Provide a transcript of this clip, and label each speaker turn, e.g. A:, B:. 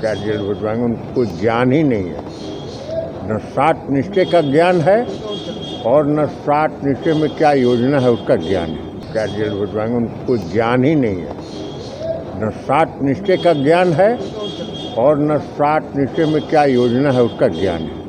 A: क्या जेल भिजवाएंगे, उनको कोई ज्ञान ही नहीं है। न 7 निश्चय का ज्ञान है और न 7 निश्चय में क्या योजना है उसका ज्ञान है। क्या जेल भिजवाएंगे, उनको कोई ज्ञान ही नहीं है। न 7 निश्चय का ज्ञान है और न 7 निश्चय में क्या योजना है उसका ज्ञान है।